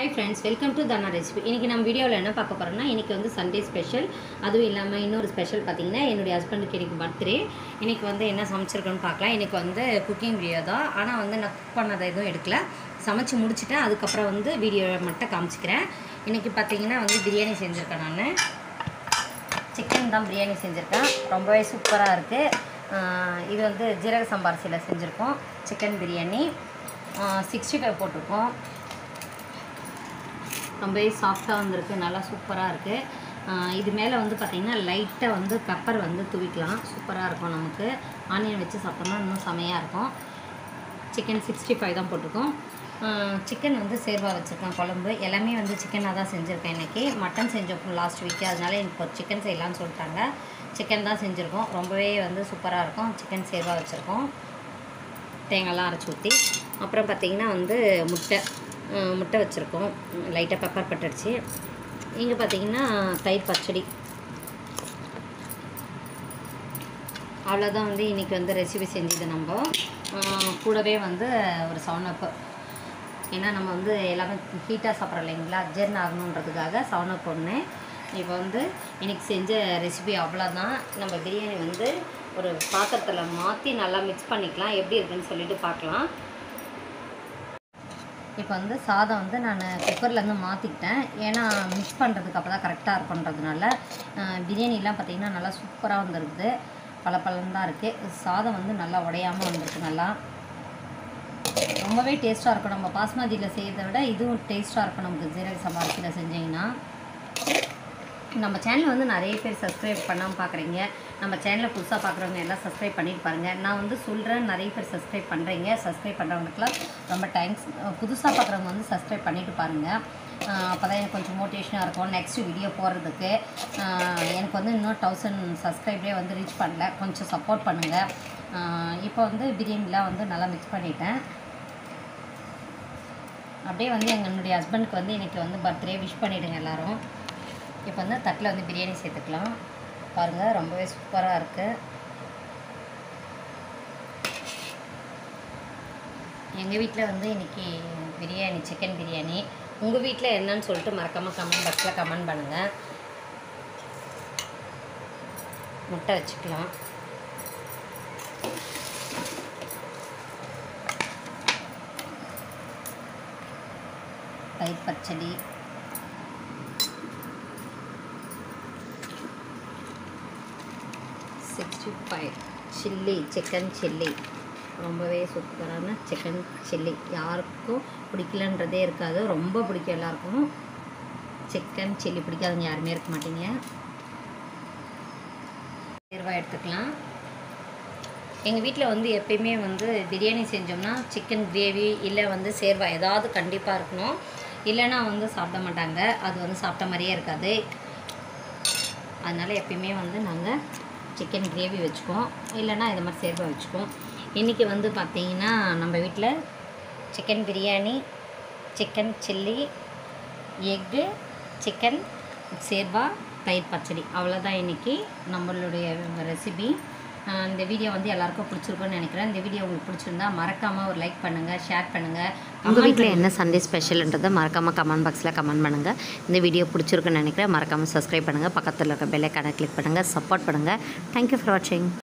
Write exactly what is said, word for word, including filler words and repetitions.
Hi friends, welcome to Dana Recipe. இன்னைக்கு நம்ம வீடியோல என்ன பார்க்க போறோம்னா இன்னைக்கு வந்து சண்டே ஸ்பெஷல். அதுவும் இல்லாம இன்னொரு ஸ்பெஷல் பாத்தீங்கன்னா என்னோட ஹஸ்பண்டுக்கு இன்னைக்கு பர்த்டே. இன்னைக்கு வந்து என்ன சமைச்சிருக்கேன்னு பார்க்கலாம். இன்னைக்கு வந்து குக்கிங் வீடியோ தான். ஆனா வந்து நான் குக் பண்ணத எதுவும் எடுக்கல. சமைச்சு முடிச்சிட்டேன். அதுக்கு அப்புறம் வந்து வீடியோ மட்டும் காமிச்சிக்கிறேன். இன்னைக்கு பாத்தீங்கன்னா வந்து பிரியாணி செஞ்சிருக்கேன் நான். சிக்கன் தான் பிரியாணி செஞ்சிருக்கேன். ரொம்பவே சூப்பரா இருக்கு. இது வந்து ஜீரக சம்பா அரிசியில செஞ்சிருக்கோம். சிக்கன் பிரியாணி சிக்ஸ்டி ஃபைவ் போட்டுருக்கோம். ரொம்பவே சாஃப்டாக வந்திருக்கு, நல்லா சூப்பராக இருக்குது. இது மேலே வந்து பார்த்திங்கன்னா லைட்டாக வந்து பெப்பர் வந்து தூவிக்கலாம், சூப்பராக இருக்கும். நமக்கு ஆனியன் வச்சு சாப்பிட்டோம்னா இன்னும் செமையாக இருக்கும். சிக்கன் சிக்ஸ்டி ஃபைவ் தான் போட்டிருக்கோம். சிக்கன் வந்து சேர்வா வச்சுருக்கேன். குழம்பு எல்லாமே வந்து சிக்கனாக தான் செஞ்சுருக்கேன். இன்றைக்கி மட்டன் செஞ்சோம் லாஸ்ட் வீக்கு, அதனால எனக்கு ஒரு சிக்கன் செய்யலான்னு சொல்லிட்டாங்க. சிக்கன் தான் செஞ்சுருக்கோம். ரொம்பவே வந்து சூப்பராக இருக்கும். சிக்கன் சேர்வா வச்சுருக்கோம், தேங்காய்லாம் அரைச்சி ஊற்றி. அப்புறம் பார்த்திங்கன்னா வந்து முட்டை முட்டை வச்சுருக்கோம். லைட்டாக பெப்பர் பட்டுடுச்சு. இங்கே பார்த்தீங்கன்னா தயிர் பச்சடி. அவ்வளோதான் வந்து இன்றைக்கி வந்து ரெசிபி செஞ்சது. நம்ம கூடவே வந்து ஒரு செவன் அப்பு, ஏன்னா நம்ம வந்து எல்லாமே ஹீட்டாக சாப்பிட்றோம் இல்லைங்களா, அட்ஜர்ன் ஆகணுன்றதுக்காக செவன் அப் ஒன்று. இப்போ வந்து இன்றைக்கி செஞ்ச ரெசிபி அவ்வளோதான். நம்ம பிரியாணி வந்து ஒரு பாத்திரத்தில் மாற்றி நல்லா மிக்ஸ் பண்ணிக்கலாம். எப்படி இருக்குன்னு சொல்லிட்டு பார்க்கலாம். இப்போ வந்து சாதம் வந்து நான் குக்கர்லேருந்து மாற்றிக்கிட்டேன், ஏன்னா மிக்ஸ் பண்ணுறதுக்கு அப்போ தான் கரெக்டாக இருக்குன்றதுனால. பிரியாணிலாம் பார்த்திங்கன்னா நல்லா சூப்பராக வந்துருக்குது, பல பழம் தான் இருக்குது. சாதம் வந்து நல்லா உடையாமல் வந்திருக்கு. நல்லா ரொம்பவே டேஸ்ட்டாக இருக்கும். நம்ம பாஸ்மதியில் செய்கிறத விட இதுவும் டேஸ்ட்டாக இருக்கும் நமக்கு ஜீரக சம்பா அரிசியில் செஞ்சிங்கன்னா. நம்ம சேனல் வந்து நிறைய பேர் சப்ஸ்கிரைப் பண்ணாமல் பார்க்குறீங்க. நம்ம சேனலில் புதுசாக பார்க்குறவங்க எல்லாம் சப்ஸ்கிரைப் பண்ணிட்டு பாருங்கள். நான் வந்து சொல்கிறேன், நிறைய பேர் சப்ஸ்கிரைப் பண்ணுறீங்க. சப்ஸ்கிரைப் பண்ணுறவங்களுக்குலாம் ரொம்ப தேங்க்ஸ். புதுசாக பார்க்குறவங்க வந்து சப்ஸ்கிரைப் பண்ணிவிட்டு பாருங்கள். அப்போ தான் எனக்கு கொஞ்சம் மோட்டிவேஷனாக இருக்கும் நெக்ஸ்ட்டு வீடியோ போடுறதுக்கு. எனக்கு வந்து இன்னும் தௌசண்ட் சப்ஸ்கிரைப்லேயே வந்து ரீச் பண்ணல, கொஞ்சம் சப்போர்ட் பண்ணுங்கள். இப்போ வந்து பிரியாணிலாம் வந்து நல்லா மிக்ஸ் பண்ணிட்டேன். அப்படியே வந்து என்னுடைய ஹஸ்பண்டுக்கு வந்து இன்றைக்கி வந்து பர்த்டே விஷ் பண்ணிவிடுங்க எல்லோரும். இப்போ வந்து தட்டில் வந்து பிரியாணி சேர்த்துக்கலாம். பாருங்கள், ரொம்பவே சூப்பராக இருக்குது. எங்கள் வீட்டில் வந்து இன்றைக்கி பிரியாணி, சிக்கன் பிரியாணி. உங்கள் வீட்டில் என்னன்னு சொல்லிட்டு மறக்காமல் கமெண்ட் பாக்ஸில் கமெண்ட் பண்ணுங்கள். முட்டை வச்சுக்கலாம். தயிர் பச்சடி, sixty five, chilli, chicken chilli. ரொம்பவே சூப்பரான சிக்கன் சில்லி. யாருக்கும் பிடிக்கலன்றதே இருக்காது, ரொம்ப பிடிக்கும் எல்லாருக்கும். சிக்கன் சில்லி பிடிக்காதவங்க யாருமே இருக்க மாட்டீங்க. சேர்வா எடுத்துக்கலாம். எங்கள் வீட்டில் வந்து எப்பயுமே வந்து பிரியாணி செஞ்சோம்னா சிக்கன் கிரேவி இல்லை வந்து சேர்வா ஏதாவது கண்டிப்பாக இருக்கணும், இல்லைன்னா வந்து சாப்பிட மாட்டாங்க. அது வந்து சாப்பிட்ட மாதிரியே இருக்காது. அதனால் எப்பயுமே வந்து நாங்கள் சிக்கன் கிரேவி வச்சுக்குவோம், இல்லைன்னா இது மாதிரி சேர்வா வச்சுக்குவோம். இன்றைக்கி வந்து பார்த்திங்கன்னா நம்ம வீட்டில் chicken biryani, chicken chilli, egg, chicken sherva, தயிர் பச்சடி. அவ்வளோதான் இன்றைக்கி நம்மளுடைய ரெசிபி. இந்த வீடியோ வந்து எல்லாருக்கும் பிடிச்சிருக்குன்னு நினைக்கிறேன். இந்த வீடியோ உங்களுக்கு பிடிச்சிருந்தா மறக்காமல் ஒரு லைக் பண்ணுங்கள், ஷேர் பண்ணுங்கள். உங்கள் வீட்டில் என்ன சண்டே ஸ்பெஷல்ன்றதை மறக்காமல் கமெண்ட் பாக்ஸில் கமெண்ட் பண்ணுங்கள். இந்த வீடியோ பிடிச்சிருக்குன்னு நினைக்கிறேன். மறக்காமல் சப்ஸ்கிரைப் பண்ணுங்கள், பக்கத்தில் இருக்க பெல் ஐகானை கிளிக் பண்ணுங்கள், சப்போர்ட் பண்ணுங்கள். தேங்க்யூ ஃபார் வாட்சிங்.